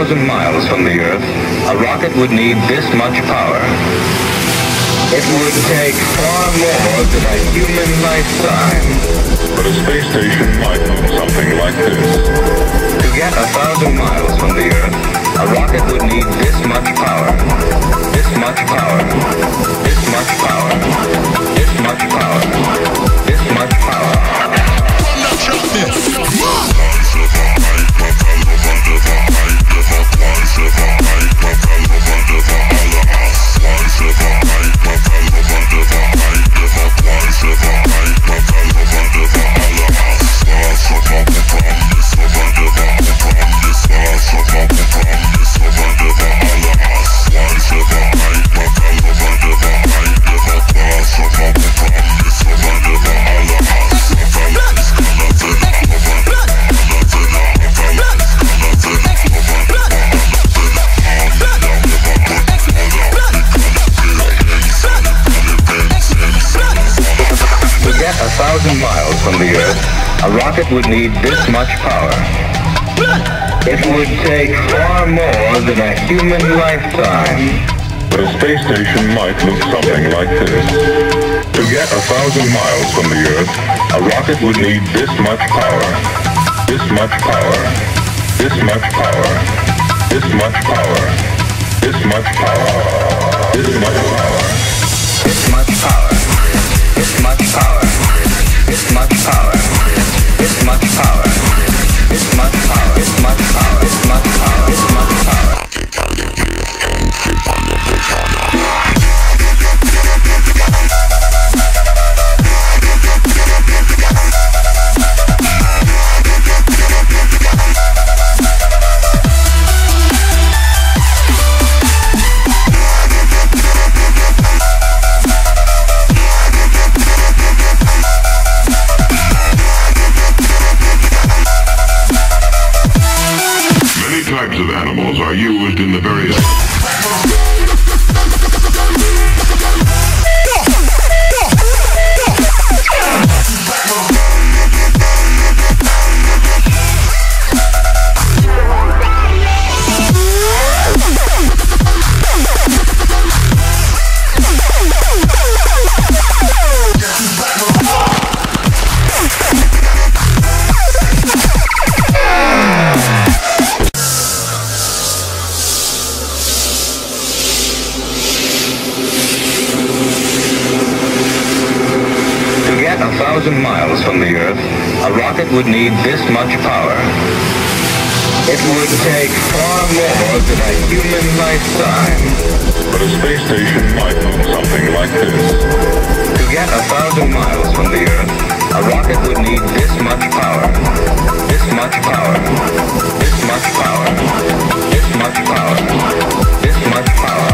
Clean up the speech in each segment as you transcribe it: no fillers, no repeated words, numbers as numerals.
1,000 miles from the Earth, a rocket would need this much power. It would take far more than a human lifetime. But a space station might look something like this. To get 1,000 miles from the Earth, a rocket would need this much power. This much power. This much power. This much power. This much power. Miles from the Earth, a rocket would need this much power. It would take far more than a human lifetime. But a space station might look something like this. To get 1,000 miles from the Earth, a rocket would need this much power. This much power. This much power. This much power. This much power. This much power. This much power. This much power. This much power. This much power. This much power. This much power. This much power. This much power. Types of animals are used in the various... To get 1,000 miles from the Earth, a rocket would need this much power. It would take far more than a human lifetime. But a space station might look something like this. To get 1,000 miles from the Earth, a rocket would need this much power. This much power. This much power. This much power. This much power.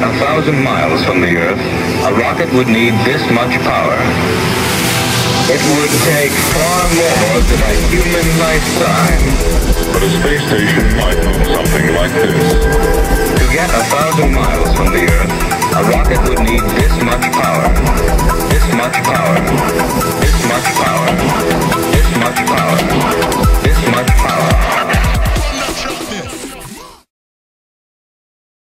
1,000 miles from the Earth, a rocket would need this much power. It would take far more than a human lifetime. But a space station might look something like this. To get 1,000 miles from the Earth, a rocket would need this much power. This much power. This much power.